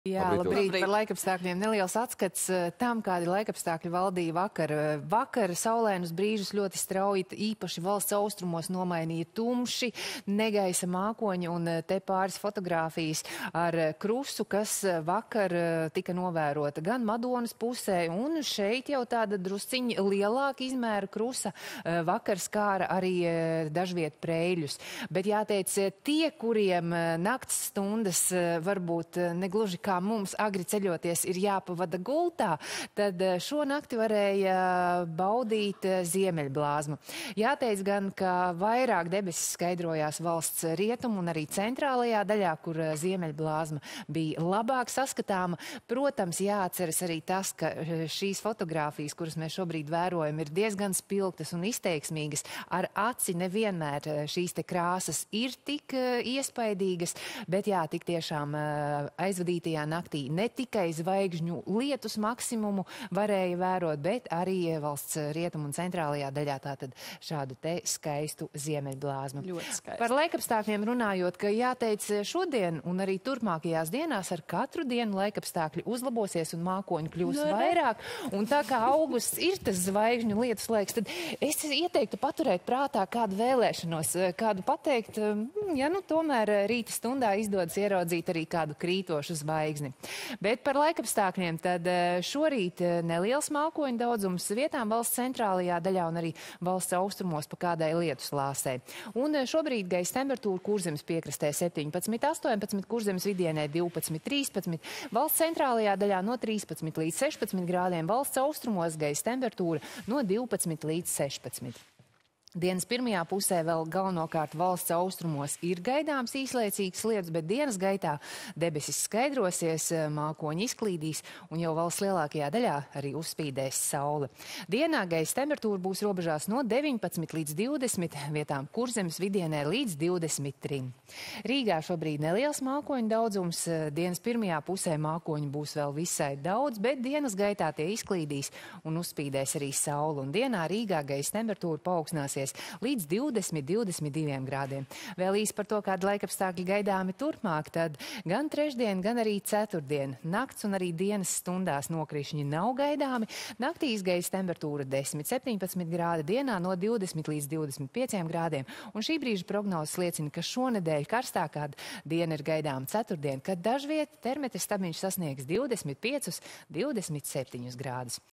Jā, labrīt. Par laikapstākļiem neliels atskats tam, kādi laikapstākļi valdīja vakar. Vakar saulēnus brīžus ļoti strauji, īpaši valsts austrumos nomainīja tumši, negaisa mākoņi un te pāris fotogrāfijas ar krusu, kas vakar tika novērota gan Madonas pusē, un šeit jau tāda drusciņa lielāka izmēra krusa vakar skāra arī dažviet Preiļus. Bet jāteic, tie, kuriem nakts stundas varbūt negluži kā mums agri ceļoties ir jāpavada gultā, tad šo nakti varēja baudīt ziemeļblāzmu. Jāteic gan, ka vairāk debesis skaidrojās valsts rietumu un arī centrālajā daļā, kur ziemeļblāzma bija labāk saskatāma. Protams, jāatceras arī tas, ka šīs fotogrāfijas, kuras mēs šobrīd vērojam, ir diezgan spilgtas un izteiksmīgas. Ar aci nevienmēr šīs te krāsas ir tik iespaidīgas, bet jā, tik tiešām aizvadītajā naktī ne tikai zvaigžņu lietus maksimumu varēja vērot, bet arī valsts rietumu un centrālajā daļā tātad šādu te skaistu ziemeļblāzmu. Ļoti skaisti. Par laikapstākļiem runājot, ka jāteic šodien un arī turpmākajās dienās ar katru dienu laikapstākļi uzlabosies un mākoņi kļūs vairāk. Un tā kā augusts ir tas zvaigžņu lietus laiks, tad es ieteiktu paturēt prātā kādu vēlēšanos, kādu pateikt, ja nu tomēr rīta stundā izdodas ieraudzīt arī kādu krītošu zvaigzni. Bet par laikapstākļiem tad šorīt neliels mākoņu daudzums vietām valsts centrālajā daļā un arī valsts austrumos pa kādai lietus lāsē. Un šobrīd gaisa temperatūra Kurzemes piekrastē 17, 18, Kurzemes vidienē 12, 13, valsts centrālajā daļā no 13 līdz 16 grādiem, valsts austrumos gaisa temperatūra no 12 līdz 16. Dienas pirmajā pusē vēl galvenokārt valsts austrumos ir gaidāms īslaicīgs lietus, bet dienas gaitā debesis skaidrosies, mākoņi izklīdīs un jau valsts lielākajā daļā arī uzspīdēs saule. Dienā gaisa temperatūra būs robežās no 19 līdz 20, vietām Kurzemes vidienē līdz 23. Rīgā šobrīd neliels mākoņu daudzums, dienas pirmajā pusē mākoņi būs vēl visai daudz, bet dienas gaitā tie izklīdīs un uzspīdēs arī saule. Un dienā Rīgā gaisa temperatūra paaugstināsies līdz 20–22 grādiem. Vēl īsi par to, kāda laikapstākļi gaidāmi turpmāk, tad gan trešdien, gan arī ceturtdien nakts un arī dienas stundās nokrišņi nav gaidāmi. Naktīs gaisa temperatūra 10–17 grādi, dienā no 20 līdz 25 grādiem. Un šī brīža prognozes liecina, ka šonedēļ karstākā diena ir gaidāma ceturtdien, kad dažviet termetra stabiņš sasniegs 25–27 grādus.